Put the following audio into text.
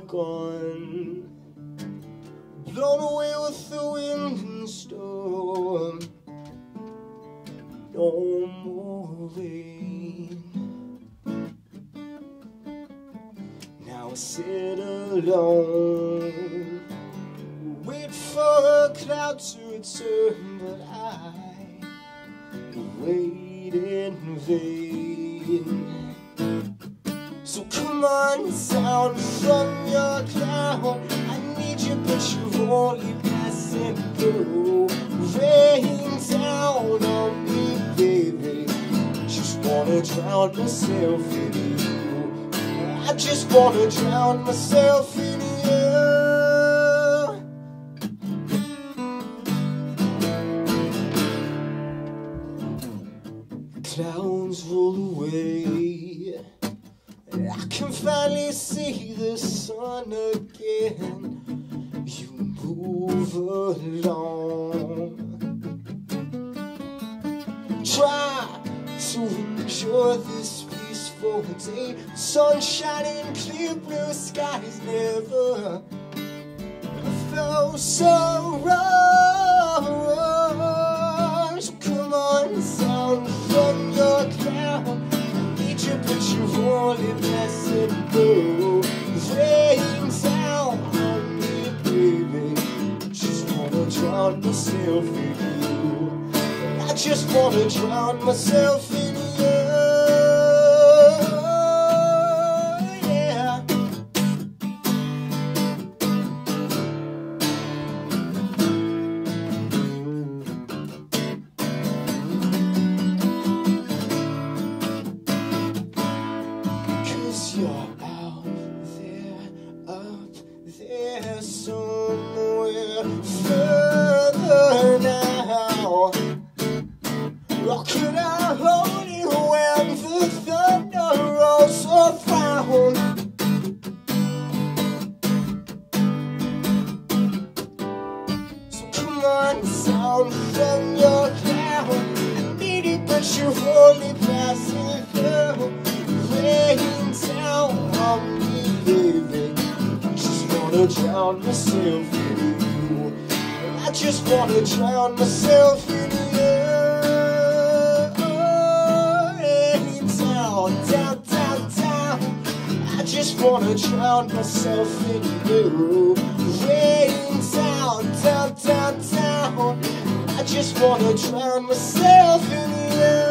gone, blown away with the wind and storm. No more rain. Now I sit alone, wait for a cloud to return, but I wait in vain. So come on down from your cloud, I need you but you're only passing through. Rain down on me, baby, just wanna drown myself in you. I just wanna drown myself in you. Clouds roll away, I can finally see the sun again. You move along, try to enjoy this peaceful day. Sun shining, clear blue skies, never felt so wrong. So come on down from your cloud, but you're only passing through. Rain down on me, baby, just wanna drown myself in you. I just wanna drown myself in you. Yeah. 'Cause you're out there, up there, somewhere further now. Or could I hold you when the thunder rolls so frown? So come on down from your cloud, I need it but you're only passing through. Rain down on me, baby, I just wanna drown myself in you. I just wanna drown myself in you. Rain down, down, down, down, I just wanna drown myself in you. Rain down, down, down, down, I just wanna drown myself in you.